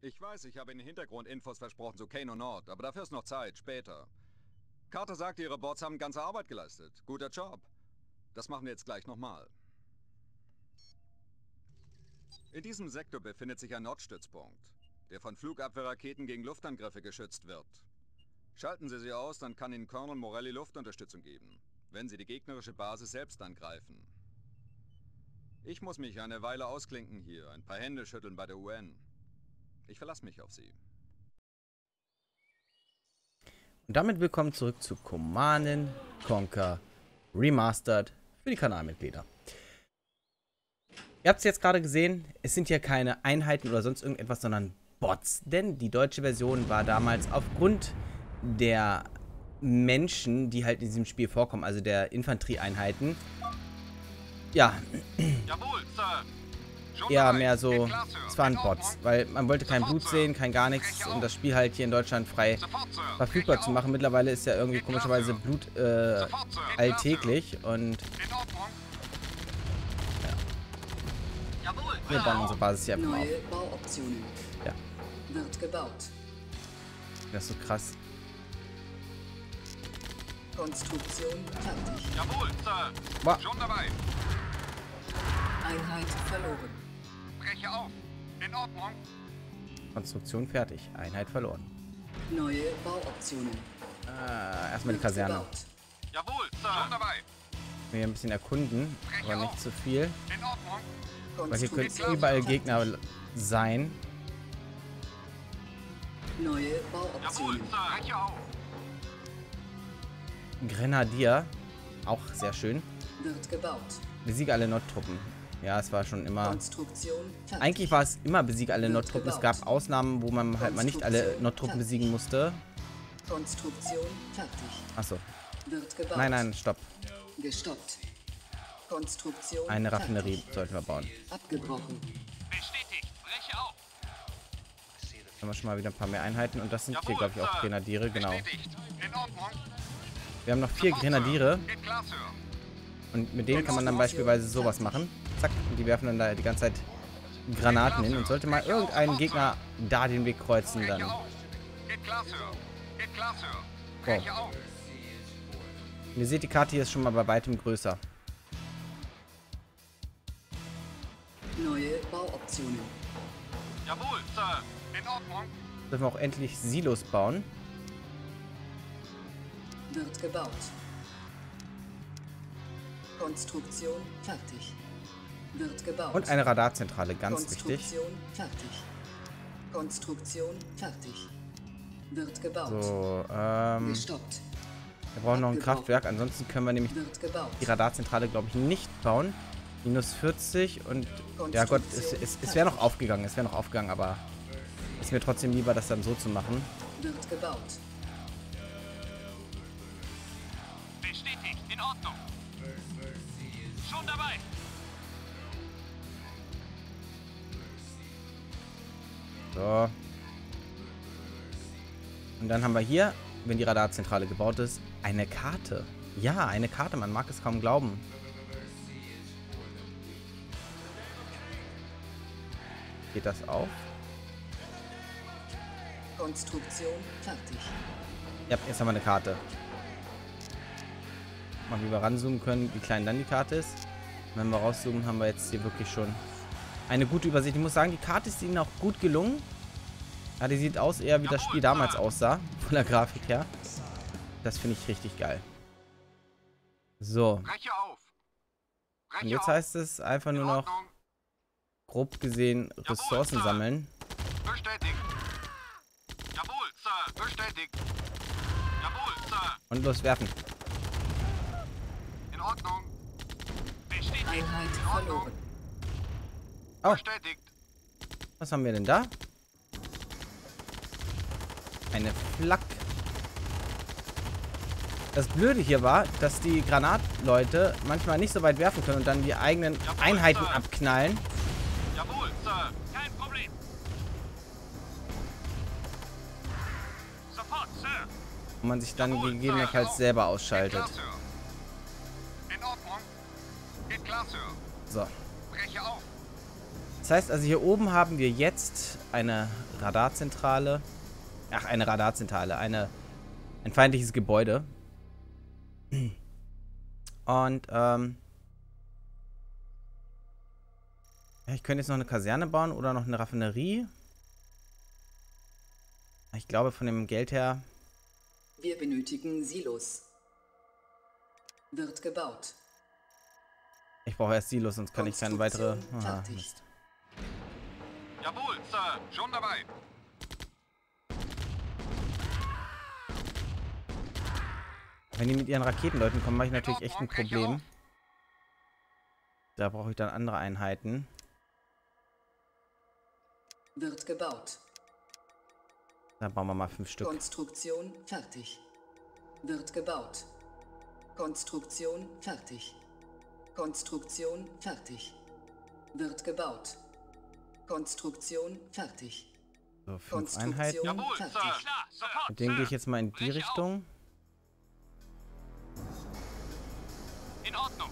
Ich weiß, ich habe Ihnen Hintergrundinfos versprochen zu Kano Nord, aber dafür ist noch Zeit, später. Carter sagt, Ihre Bots haben ganze Arbeit geleistet. Guter Job. Das machen wir jetzt gleich nochmal. In diesem Sektor befindet sich ein Nordstützpunkt, der von Flugabwehrraketen gegen Luftangriffe geschützt wird. Schalten Sie sie aus, dann kann Ihnen Colonel Morelli Luftunterstützung geben, wenn Sie die gegnerische Basis selbst angreifen. Ich muss mich eine Weile ausklinken hier, ein paar Hände schütteln bei der UN. Ich verlasse mich auf Sie. Und damit willkommen zurück zu Command & Conquer Remastered für die Kanalmitglieder. Ihr habt es jetzt gerade gesehen, es sind hier keine Einheiten oder sonst irgendetwas, sondern Bots. Denn die deutsche Version war damals aufgrund der Menschen, die halt in diesem Spiel vorkommen, also der Infanterieeinheiten, ja, Jawohl, Sir. eher mehr so, es waren Bots, weil man wollte kein Blut sehen, kein gar nichts, um das Spiel halt hier in Deutschland frei verfügbar zu machen. Mittlerweile ist ja irgendwie komischerweise Blut alltäglich und wir bauen unsere Basis hier einfach mal auf. Neue Bauoptionen. Ja. Wird gebaut. Das ist so krass. Konstruktion fertig. Jawohl, Sir. Wow. Schon dabei. Einheit verloren. Breche auf. In Ordnung. Konstruktion fertig. Einheit verloren. Neue Bauoptionen. Erstmal die Kaserne. Gebaut. Jawohl, Sir. Schon dabei. Wir hier ein bisschen erkunden, aber nicht zu viel. In Ordnung. Weil hier können Konstruktion überall fertig. Gegner sein. Neue Jawohl, Bauoptionen. Sir. Breche auf. Grenadier. Auch sehr schön. Wird gebaut. Besiege alle Nordtruppen. Ja, es war schon immer... Konstruktion fertig. Eigentlich war es immer besiege alle Wird Nordtruppen. Es gebaut. gab Ausnahmen, wo man halt mal nicht alle Konstruktion Nordtruppen fertig. besiegen musste. Konstruktion fertig. Achso. Wird gebaut. Nein, nein, stopp. Gestoppt. Konstruktion Eine Raffinerie fertig. sollten wir bauen. Abgebrochen. Bestätigt. Breche auf. Dann haben wir schon mal wieder ein paar mehr Einheiten. Und das sind hier, Jawohl, glaube ich, auch Sir. Grenadiere. Genau. Bestätigt. In Ordnung. Wir haben noch 4 Sofort, Sir. Grenadiere. Geht klar, Sir. Und mit denen kann man dann beispielsweise sowas machen. Zack, und die werfen dann da die ganze Zeit Granaten hin. Und sollte mal irgendein Gegner da den Weg kreuzen, dann... Breche auf. Geht klar, Sir. Geht klar, Sir. Wow. Breche auf. Und ihr seht, die Karte hier ist schon mal bei weitem größer. Neue Bauoptionen. Jawohl, Sir. In Ordnung. Dürfen wir auch endlich Silos bauen. Wird gebaut. Konstruktion fertig. Wird gebaut. Und eine Radarzentrale, ganz wichtig. Konstruktion fertig. Konstruktion fertig. Wird gebaut. So, Gestoppt. wir brauchen noch ein Kraftwerk. Ansonsten können wir nämlich Wird gebaut. die Radarzentrale, glaube ich, nicht bauen. Minus 40 und... Ja Gott, es wäre noch aufgegangen. Es wäre noch aufgegangen, aber... Ist mir trotzdem lieber, das dann so zu machen. Wird gebaut. Bestätigt. In Ordnung. Schon dabei. So. Und dann haben wir hier, wenn die Radarzentrale gebaut ist, eine Karte. Ja, eine Karte, man mag es kaum glauben. Geht das auf? Konstruktion fertig. Ja, jetzt haben wir eine Karte. Mal wie wir ranzoomen können, wie klein dann die Karte ist. Und wenn wir rauszoomen, haben wir jetzt hier wirklich schon eine gute Übersicht. Ich muss sagen, die Karte ist ihnen auch gut gelungen. Ja, die sieht aus eher wie das Spiel damals aussah, von der Grafik her. Das finde ich richtig geil. So, Breche auf. Breche und jetzt auf. heißt es einfach nur In noch, Ordnung. grob gesehen, Ressourcen sammeln. Bestätigt. Jawohl, Sir. Bestätigt. Jawohl, Sir. Und loswerfen. In Ordnung. Bestätigt. Einheit In Ordnung. verloren. Oh, Bestätigt. was haben wir denn da? Eine Flak. Das Blöde hier war, dass die Granatleute manchmal nicht so weit werfen können und dann die eigenen Einheiten abknallen. Jawohl, Sir. Kein Problem. Sofort, Sir. Und man sich dann Jawohl, gegebenenfalls Sir. selber Geht ausschaltet. klar, Sir. In Ordnung. Geht klar, Sir. So. Breche auf. Das heißt also, hier oben haben wir jetzt eine Radarzentrale. Ach, eine Radarzentrale. Ein feindliches Gebäude. Und, ja, ich könnte jetzt noch eine Kaserne bauen oder noch eine Raffinerie. Ich glaube, von dem Geld her... Wir benötigen Silos. Wird gebaut. Ich brauche erst Silos, sonst kann ich keine weitere... Konstruktion Aha, fertig. Mist. Jawohl, Sir. Schon dabei. Wenn die mit ihren Raketenleuten kommen, mache ich natürlich echt ein Breche Problem. auf. Da brauche ich dann andere Einheiten. Wird gebaut. Da bauen wir mal 5 Stück. Konstruktion fertig. Wird gebaut. Konstruktion fertig. Konstruktion fertig. Wird gebaut. Konstruktion fertig. So, 5 Konstruktion Einheiten. Jawohl, Sir. fertig. Klar. Sofort, Mit denen gehe ich Sir. jetzt mal in die Breche auf. Richtung. In Ordnung.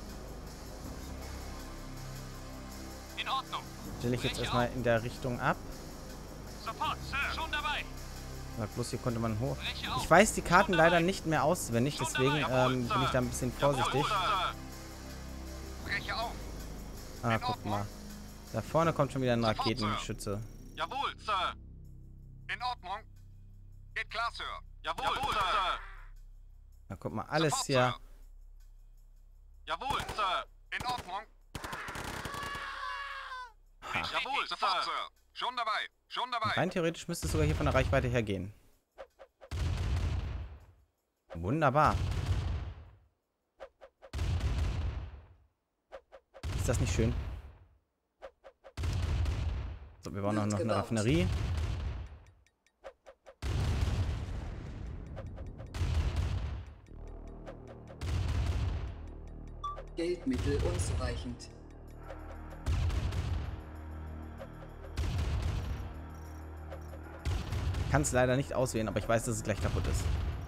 In Ordnung. Stelle ich jetzt Breche erstmal auf. in der Richtung ab. Sofort, Sir. Schon dabei. Sag bloß, hier konnte man hoch. Breche auf. Ich weiß die Karten Schon dabei. leider nicht mehr auswendig, Schon deswegen dabei. Jawohl, bin Sir. ich da ein bisschen vorsichtig. Jawohl, Sir. Breche auf. Ah, In guck Ordnung. mal. Da vorne kommt schon wieder ein Sofort, Sir. Raketenschütze. Jawohl, Sir. In Ordnung. Geht klar, Sir. Jawohl, Sir. Da guck mal, alles Sofort, hier. Sir. Jawohl, Sir. In Ordnung. Jawohl, sofort, Sir. Schon dabei. Schon dabei. Rein theoretisch müsste es sogar hier von der Reichweite her gehen. Wunderbar. Ist das nicht schön? So, wir bauen auch noch eine Gebaut. Raffinerie. Geldmittel unzureichend. Ich kann es leider nicht auswählen, aber ich weiß, dass es gleich kaputt ist.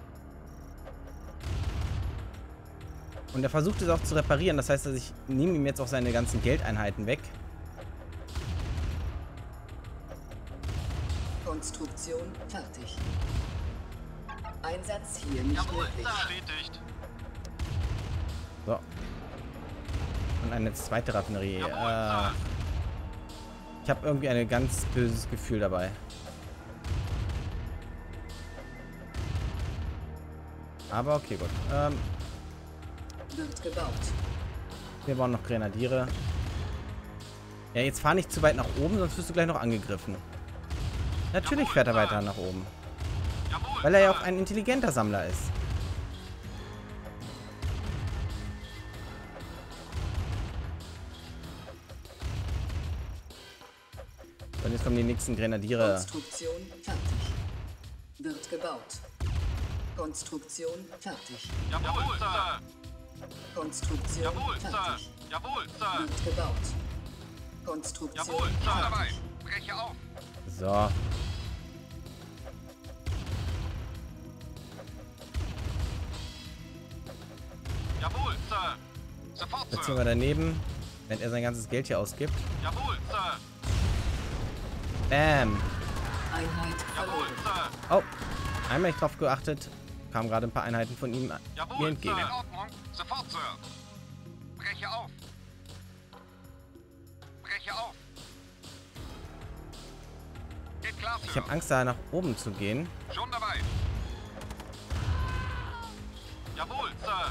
Und er versucht es auch zu reparieren. Das heißt, dass ich nehme ihm jetzt auch seine ganzen Geldeinheiten weg. Konstruktion fertig. Einsatz hier nicht Jawohl, möglich. Sir. Bestätigt. So. Und eine zweite Raffinerie. Jawohl, Sir. Ich habe irgendwie ein ganz böses Gefühl dabei. Aber okay, gut. Wird gebaut. Wir bauen noch Grenadiere. Ja, jetzt fahr nicht zu weit nach oben, sonst wirst du gleich noch angegriffen. Natürlich fährt er weiter nach oben. Jawohl, Weil er ja Sir. auch ein intelligenter Sammler ist. Und jetzt kommen die nächsten Grenadiere. Konstruktion fertig. Wird gebaut. Konstruktion fertig. Jawohl, Sir. Konstruktion Jawohl, Sir. fertig. Jawohl, Sir. Wird gebaut. Konstruktion Jawohl, schon dabei. fertig. Breche auf. So. Jawohl, Sir. Sofort, Jetzt ziehen wir Sir. daneben, wenn er sein ganzes Geld hier ausgibt. Jawohl, Sir. Bam. Einheit Jawohl, verloren. Sir. Oh, einmal nicht drauf geachtet. Kamen gerade ein paar Einheiten von ihm mir Jawohl, entgegen. Sir. In Ordnung. Sofort, Sir. Breche auf. Breche auf. Geht klar, Sir. Ich habe Angst, da nach oben zu gehen. Schon dabei. Jawohl, Sir.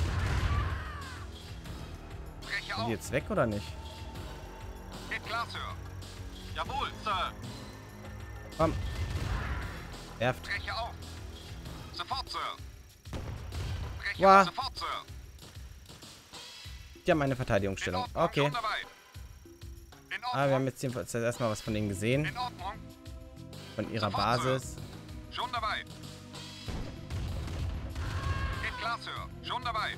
Breche Sind auf. die jetzt weg oder nicht? Geht klar, Sir. Jawohl, Sir. Komm. Werft. Breche auf. Sofort, Sir. Breche Wow. auf. Sofort, Sir. Die haben eine In Verteidigungsstellung. Ordnung. Okay. Schon dabei. In Ordnung. Aber wir haben jetzt jedenfalls erstmal was von denen gesehen. In Ordnung. Von ihrer Sofort, Sir. Basis. Schon dabei. Geht klar, Sir. Schon dabei.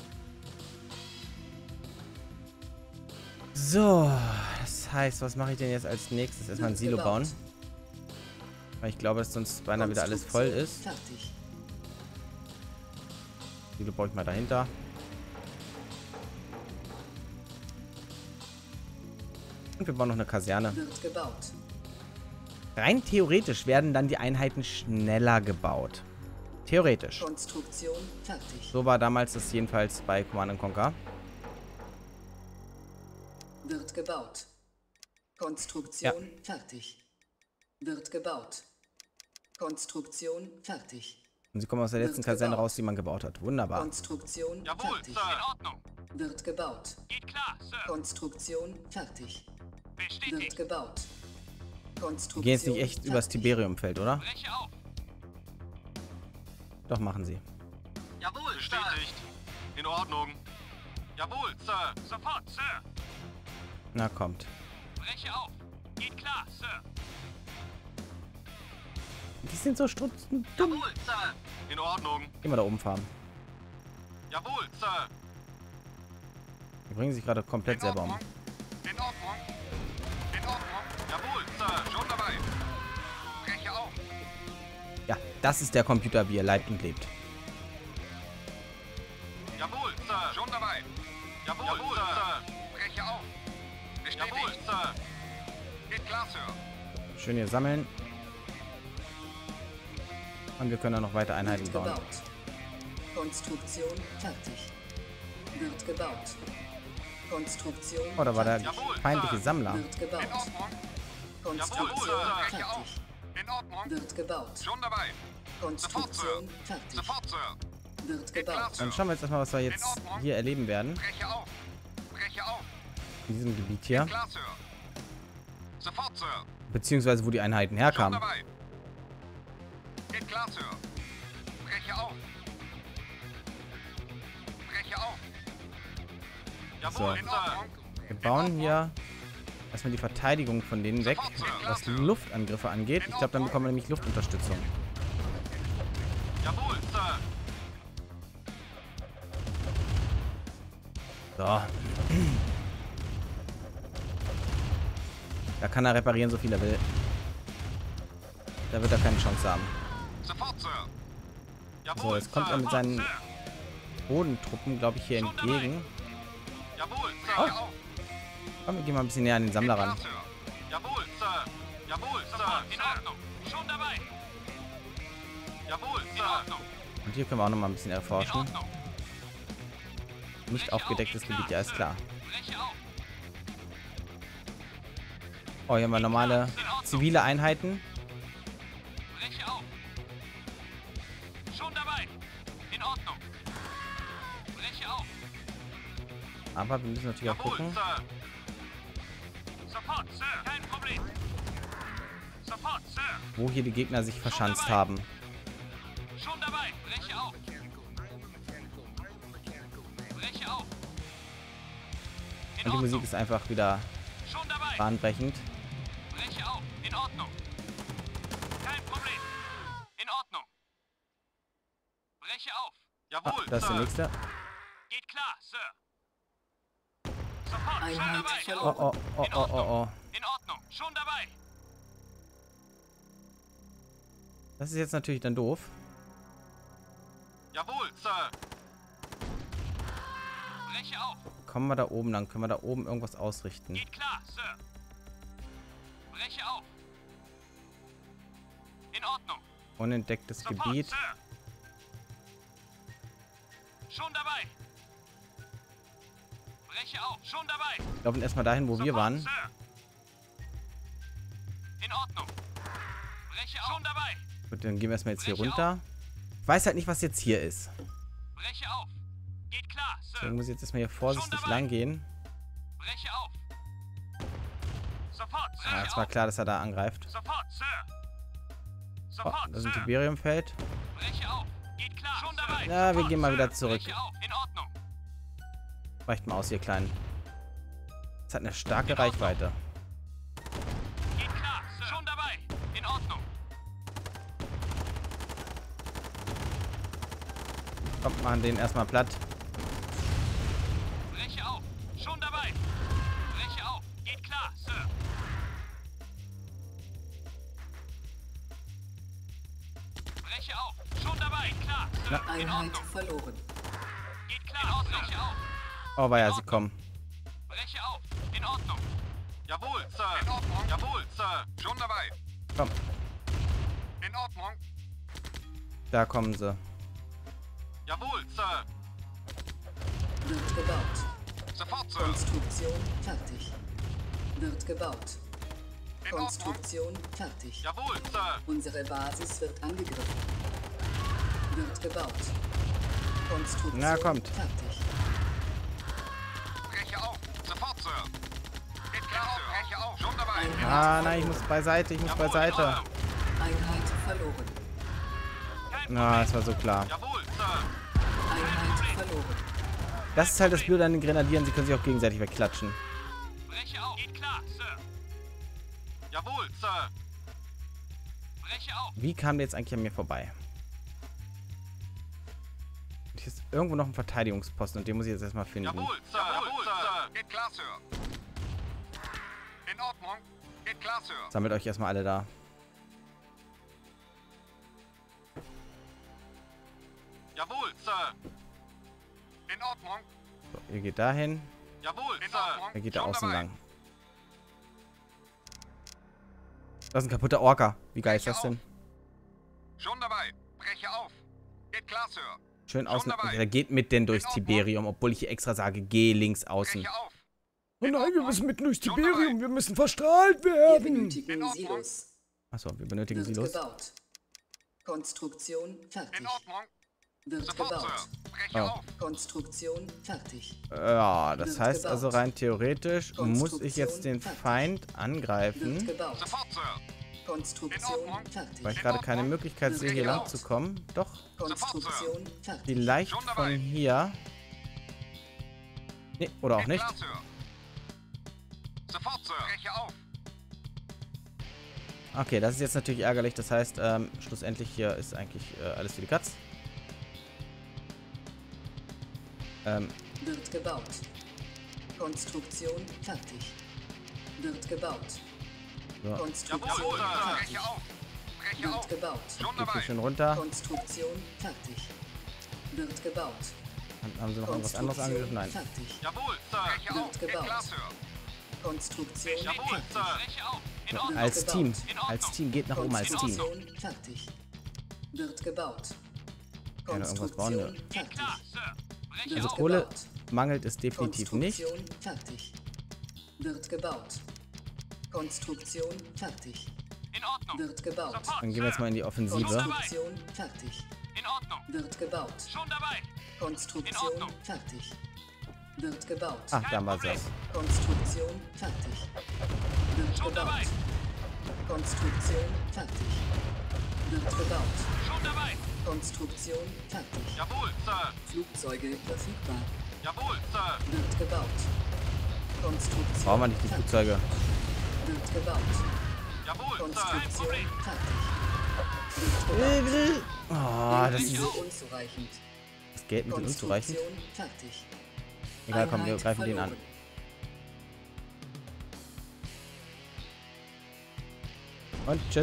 So. Das heißt, was mache ich denn jetzt als nächstes? Erstmal ein Silo bauen. Weil ich glaube, dass sonst beinahe wieder alles voll ist. Fertig. Silo baue ich mal dahinter. Und wir bauen noch eine Kaserne. Wird gebaut. Rein theoretisch werden dann die Einheiten schneller gebaut. Theoretisch. Konstruktion fertig. So war damals das jedenfalls bei Command & Conquer. Wird gebaut. Konstruktion fertig. Wird gebaut. Konstruktion fertig. Und sie kommen aus der letzten Wird Kaserne gebaut. raus, die man gebaut hat. Wunderbar. Konstruktion Jawohl, fertig. Sir. In Ordnung. Wird gebaut. Geht klar, Sir. Konstruktion fertig. Wird Bestätigt. gebaut. Wir Konstruktion gehen jetzt nicht echt übers fertig. Tiberiumfeld, oder? Breche auf. Doch, machen sie. Jawohl, bestätigt. In Ordnung. Jawohl, Sir. Sofort, Sir. Na, kommt. Breche auf. Geht klar, Sir. Die sind so strutzen. Jawohl, Sir. In Ordnung. Gehen wir da oben farmen. Jawohl, Sir. Die bringen sich gerade komplett selber um. In Ordnung. In Ordnung. Jawohl, Sir. Schon dabei. Breche auf. Ja, das ist der Computer, wie er leibt und lebt. Jawohl, Sir. Schon dabei. Jawohl, Sir. Breche auf. Bestätigt. Jawohl, Sir. Geht klar, Sir. Schön hier sammeln. Und wir können dann noch weiter Einheiten Wird bauen. gebaut. Konstruktion fertig. Wird gebaut. Konstruktion Oh, da war der Jawohl, feindliche Sir. Sammler. Wird gebaut. In Ordnung. Jawohl, Konstruktion Sir. Breche auf. fertig. In Ordnung. Wird gebaut. Schon dabei. Sofort, Sir. Konstruktion fertig. Sofort, Sir. Wird Geht klar, gebaut. Sir. Dann schauen wir jetzt erstmal, was wir jetzt hier erleben werden. Breche auf. Breche auf. In diesem Gebiet hier. Klar, Sir. Sofort, Sir. Beziehungsweise, wo die Einheiten Schon herkamen. dabei. Geht klar, Sir. Breche auf. Breche auf. Jawohl, in Ordnung. Wir bauen hier erstmal die Verteidigung von denen weg, Sofort, Sir. was die Luftangriffe angeht. Ich glaube, dann bekommen wir nämlich Luftunterstützung. Jawohl, Sir. So. Da kann er reparieren, so viel er will. Da wird er keine Chance haben. Sofort, Sir. Jawohl, So, jetzt kommt Sir. er mit seinen Sir. Bodentruppen, glaube ich, hier entgegen. Jawohl, Sir. Oh. Auf. Komm, wir gehen mal ein bisschen näher an den Sammler Klar, ran. Sir. Jawohl, Sir. Jawohl, Sir. In Ordnung. Schon dabei. Jawohl, Sir. In Ordnung. Und hier können wir auch noch mal ein bisschen In erforschen. Ordnung. Nicht aufgedecktes Gebiet, ja, ist klar. Breche auf. Oh, hier haben wir normale zivile Einheiten. Breche auf. Schon dabei. In Ordnung. Breche auf. Aber wir müssen natürlich auch Jawohl, gucken. Sir. Sofort, Sir. Kein Problem. Sofort, Sir. Wo hier die Gegner sich verschanzt haben. Schon dabei. Breche auf. Breche auf. In Und die Musik Ordnung. ist einfach wieder Schon dabei. bahnbrechend. Breche auf. In Ordnung. Kein Problem. In Ordnung. Breche auf. Jawohl, Das ist der Sir. nächste. Geht klar, Sir. Sofort, schon Einheit dabei. Oh, verloren. oh, oh, oh, oh, oh. In Ordnung. Schon dabei. Das ist jetzt natürlich dann doof. Jawohl, Sir. Breche auf. Kommen wir da oben, dann können wir da oben irgendwas ausrichten. Geht klar, Sir. Breche auf. In Ordnung. Unentdecktes Sofort, Gebiet. Sir. Schon dabei. Breche auf. Schon dabei. Wir laufen erstmal dahin, wo wir Sofort, waren. Sir. In Ordnung. Breche auf. Schon dabei. Gut, dann gehen wir erstmal jetzt hier Breche runter. Ich weiß halt nicht, was jetzt hier ist. Breche auf. Geht klar, Sir. Deswegen muss ich jetzt erstmal hier vorsichtig Schon dabei. lang gehen. Breche auf. Sofort, Sir. Ja, es war klar, dass er da angreift. Sofort, Sir. Oh, Sofort, das ist ein Sir. Tiberiumfeld. Breche auf. Geht klar. Schon dabei. Ja, wir Sofort, gehen mal Sir. wieder zurück. Breche auf. In Ordnung. Reicht mal aus, ihr Kleinen. Das hat eine starke In Ordnung. Reichweite. Geht klar, Sir. Schon dabei. In Ordnung. Kommt, machen den erstmal platt. Breche auf. Schon dabei. Breche auf. Geht klar, Sir. Breche auf. Schon dabei. Klar, Sir. In Einheit Ordnung. verloren. Geht klar. Breche auf. Oh, war ja, sie kommen. Breche auf. In Ordnung. Jawohl, Sir. In Ordnung. Jawohl, Sir. Schon dabei. Komm, In Ordnung. da kommen sie. Jawohl, Sir. Wird gebaut. Sofort, Sir. Konstruktion fertig. Wird gebaut. In Ordnung. Konstruktion fertig. Jawohl, Sir. Unsere Basis wird angegriffen. Wird gebaut. Konstruktion Na, kommt. fertig. Breche auf. Sofort, Sir. Geht klar, Sir. Breche auf. Schon dabei. Ah, nein, ich muss beiseite, ich muss beiseite. Einheit verloren. Na, das war so klar. Jawohl, Sir. Einheit verloren. Das ist halt das Blöde an den Grenadieren, sie können sich auch gegenseitig wegklatschen. Breche auf. Geht klar, Sir. Jawohl, Sir. Breche auf. Wie kam der jetzt eigentlich an mir vorbei? Hier ist irgendwo noch ein Verteidigungsposten und den muss ich jetzt erstmal finden. Jawohl, Sir. Jawohl, Sir. Geht klar, Sir. In Ordnung. Geht klar, Sir. Sammelt euch erstmal alle da. Jawohl, Sir. In Ordnung. So, ihr geht dahin, Jawohl, in Ordnung. er geht da Schon außen dabei. lang. Das ist ein kaputter Orca. Wie geil ist das denn? Schon dabei. Breche auf. Geht klar, Sir. Schön außen. dabei. Der geht mit denn durchs In Ordnung. Tiberium, obwohl ich hier extra sage, geh links außen. Breche auf. Oh In nein, wir Ordnung. müssen mitten durchs Schon Tiberium, dabei. wir müssen verstrahlt Wir werden. benötigen In Ordnung. Silos. Achso, wir benötigen Wird Silos. gebaut. Konstruktion fertig. In Ordnung. Wird Sofort, gebaut. Sir. Breche Oh. auf. Konstruktion fertig. Ja, das Wird heißt gebaut. also rein theoretisch muss ich jetzt den Konstruktion Feind Wird angreifen, gebaut. Sofort, Sir. Konstruktion In Ordnung. fertig. weil ich gerade keine Möglichkeit sehe, hier lang gebaut. zu kommen. Doch, Konstruktion fertig. vielleicht Schon dabei. von hier. Nee, oder auch Geht nicht. klar, Sir. Sofort, Sir. Breche auf. Okay, das ist jetzt natürlich ärgerlich. Das heißt, schlussendlich hier ist eigentlich alles für die Katz. Wird gebaut. Konstruktion fertig. Wird gebaut. So, Konstruktion Jawohl, Sir. fertig. Breche auf. Breche Wird auf. gebaut. Schon geht hier dabei. schön runter. Konstruktion fertig. Wird gebaut. Haben sie noch irgendwas anderes angegriffen? Nein. fertig. Jawohl, Sir. Breche auf. Geht gebaut. klar, Sir. Konstruktion Jawohl, fertig. Sir. Breche auf. In Ja, Ordnung. als Team. In Ordnung. Als Team. Geht nach oben als Team. Konstruktion fertig. Wird gebaut. Ja, irgendwas bauen wir. Konstruktion Geht fertig. klar, Sir. Breche Wird auf. Kohle gebaut. mangelt es definitiv nicht. Konstruktion fertig. Wird gebaut. Konstruktion fertig. In Ordnung. Wird gebaut. Sofort, Dann gehen wir jetzt mal in die Offensive. Konstruktion fertig. In Ordnung. Wird gebaut. Schon dabei. In Konstruktion Ordnung. fertig. Wird gebaut. Ach, da war Problem. es. Konstruktion fertig. Wird Schon dabei. gebaut. Konstruktion fertig. Wird gebaut. Schon dabei. Konstruktion fertig. Jawohl, Sir. Flugzeuge verfügbar. Jawohl, Sir. Wird gebaut. Konstruktion Brauchen wir nicht die fertig. Flugzeuge. Wird gebaut. Jawohl, Sir. Kein Konstruktion Problem. fertig. Wird gebaut. Oh, das ist Mittel unzureichend. das Geld mit unzureichend. Konstruktion fertig. Egal, komm, wir Einheit greifen den an. verloren. Und tschüss.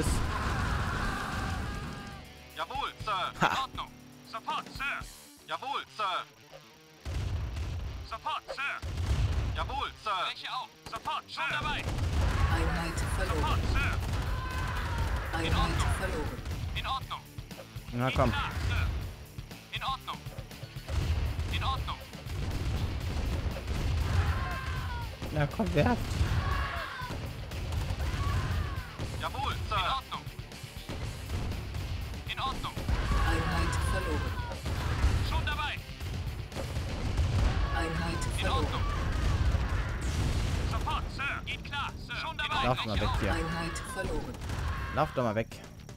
Jawohl, Sir. In Ha. Ordnung. Sofort, Sir. Jawohl, Sir. Sofort, Sir. Jawohl, Sir. Breche auf. Sofort, schon dabei. Einheit verloren. Sofort, Sir. Einheit verloren. In Ordnung. Na komm. Klar, Sir. In Ordnung. In Ordnung. Na komm, werft. Jawohl, Sir. In Ordnung. In Ordnung. Einheit verloren. Schon dabei. Einheit In verloren. Ordnung. Sofort, Sir. Geht klar, Sir. Schon dabei. Lauf mal weg hier. Einheit verloren. Lauf doch mal weg.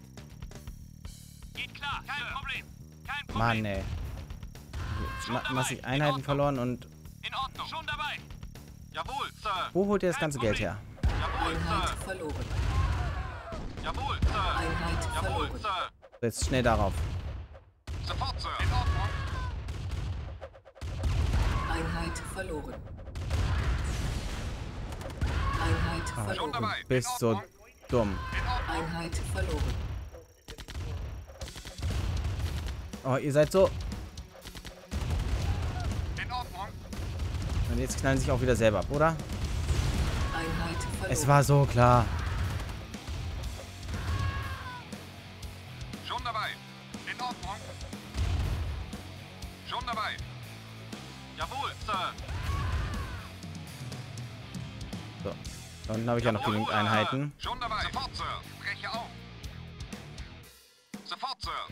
Geht klar, kein Problem. Kein Problem. Mann, ey. Jetzt massig Einheiten verloren und In Ordnung. Schon dabei. Jawohl, Sir. wo holt ihr das ganze Geld her? Jawohl, Einheit Sir. verloren. Jawohl, Sir. Einheit Jawohl, verloren. Sir. So, jetzt schnell darauf. Sofort, Sir. In Ordnung. Einheit verloren. Einheit Schon verloren. dabei. Du bist so dumm. In Ordnung. Einheit verloren. Oh, ihr seid so... In Ordnung. Und jetzt knallen sich auch wieder selber ab, oder? Einheit verloren. Es war so klar. Schon dabei. In Ordnung. Schon dabei. Jawohl, Sir. So. Da unten habe ich ja noch genügend Einheiten. Schon dabei. Sofort, Sir. Breche auf. Sofort, Sir.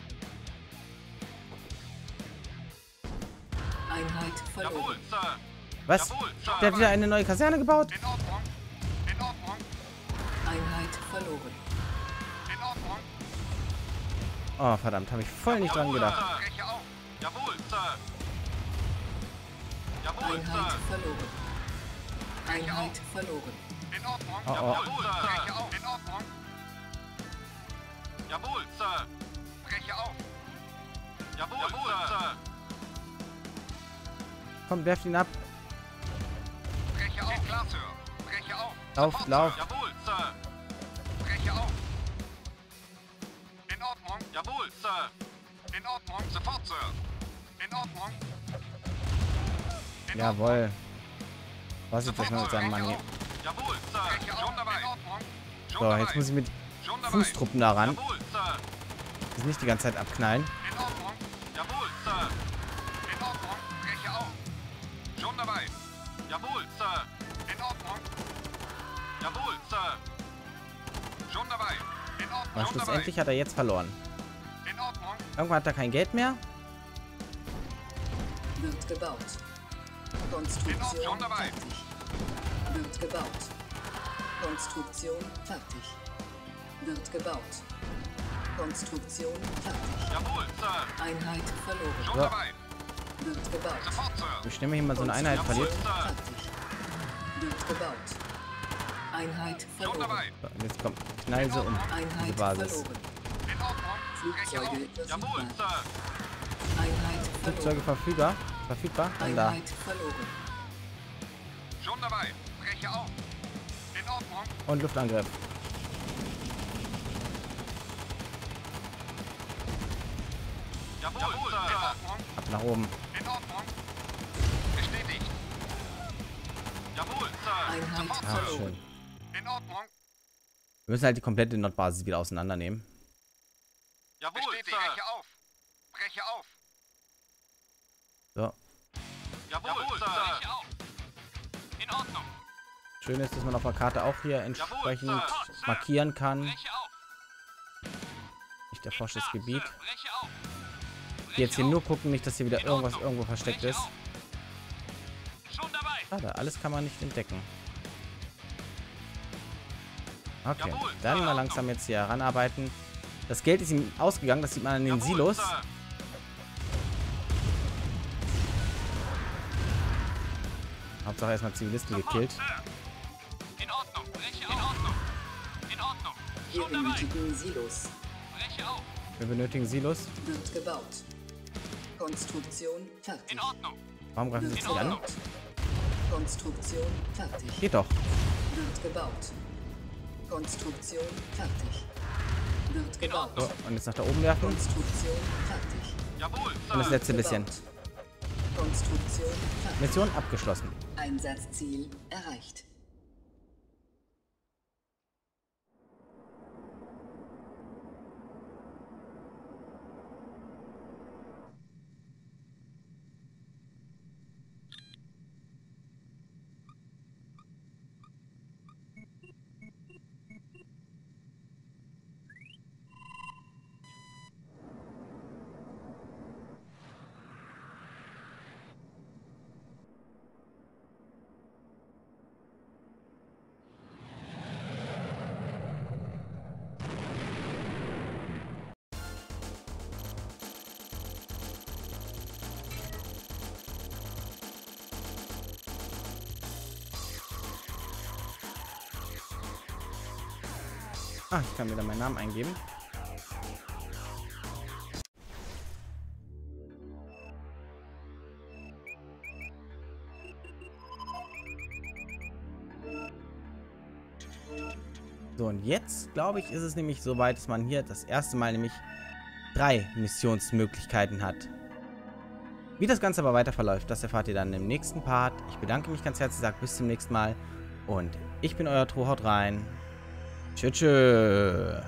Einheit Jawohl, verloren. Sir. Was? Jawohl, Sir. Der hat wieder eine neue Kaserne gebaut? In Ordnung. In Ordnung. Einheit verloren. In Ordnung. Oh, verdammt, habe ich voll nicht dran gedacht. Sir. Breche auf. Jawohl, Sir. Jawohl, Einheit Sir. verloren. Einheit verloren. In Ordnung. Oh, oh. Jawohl, Sir. Breche auf. In Ordnung. Jawohl, Sir. Breche auf. Jawohl, Sir. Komm, werft ihn ab. Breche auf. Klar, Sir. Breche auf. Lauf, Sofort, lauf. Sir. Jawohl, Sir. Breche auf. In Ordnung. Jawohl, Sir. In Ordnung. Sofort, Sir. In Ordnung. In Jawohl. Was ist das Sofort, mit Sir. seinem Mann Breche hier? auf. Jawohl, Sir. Breche auf. Schon dabei. In Ordnung. Schon So, dabei. jetzt muss ich mit Schon dabei. Fußtruppen daran. Jawohl, Sir. Das nicht die ganze Zeit abknallen. In Ordnung. Jawohl, Sir. In Ordnung. Breche auf. Schon dabei. Jawohl, Sir. In Ordnung. Jawohl, Sir. Schon dabei. In Ordnung. Aber Schon dabei. schlussendlich hat er jetzt verloren. In Ordnung. Irgendwann hat er kein Geld mehr. Wird gebaut. Schon Konstruktion dabei. fertig. Wird gebaut. Konstruktion fertig. Wird gebaut. Konstruktion fertig. Jawohl, Sir. Einheit verloren. Schon So. dabei. Wird gebaut. Sofort, Sir. Ich stelle mir hier mal so eine Einheit verliert. Jawohl, Sir. Fertig. Wird gebaut. Einheit Schon verloren. dabei. So, und jetzt kommt knall sie um. Diese Einheit Basis. verloren. In Ordnung. Breche auf. Flugzeuge Jawohl, verfügbar. Sir. Einheit Flugzeuge verloren. verfügbar. Dann da. Einheit verloren. Schon dabei. Breche auf. In Ordnung. Und Luftangriff. Jawohl, Sir. In Ordnung. Ab nach oben. In Ordnung. Bestätigt. Jawohl, Sir. Einheit Sofort, Ah, Sir. schön. In Ordnung. Wir müssen halt die komplette Nordbasis wieder auseinandernehmen. Jawohl, Sir. Breche auf. Breche auf. So. Jawohl, Sir. Breche auf. In Ordnung. Schön ist, dass man auf der Karte auch hier entsprechend Jawohl, Sir. markieren kann. Breche auf. Nicht erforschtes Gebiet. Sir. Breche auf. Die jetzt hier nur gucken, nicht, dass hier wieder irgendwas irgendwo versteckt ist. Schon dabei. Schade, alles kann man nicht entdecken. Okay, Jawohl, dann Sir. mal langsam jetzt hier heranarbeiten. Das Geld ist ihm ausgegangen, das sieht man an den Jawohl, Silos. Sir. Hauptsache erstmal Zivilisten Sofort, gekillt. Sir. In Ordnung. Breche auf. In Ordnung. In Ordnung. Wir Schon dabei. benötigen Silos. Breche auf. Wir benötigen Silos. Wird gebaut. Konstruktion fertig. In Ordnung. Warum greifen sie Wird sich nicht an? gebaut. Konstruktion fertig. Geht doch. Wird gebaut. Konstruktion fertig. Wird gebaut. So, und jetzt nach da oben werfen. Konstruktion fertig. Jawohl, Sir. Und das letzte Gebaut. bisschen. Konstruktion fertig. Mission abgeschlossen. Einsatzziel erreicht. Ah, ich kann wieder meinen Namen eingeben. So, und jetzt, glaube ich, ist es nämlich soweit, dass man hier das erste Mal nämlich 3 Missionsmöglichkeiten hat. Wie das Ganze aber weiter verläuft, das erfahrt ihr dann im nächsten Part. Ich bedanke mich ganz herzlich, sage bis zum nächsten Mal und Ich bin euer Tro, haut rein. Tschüss.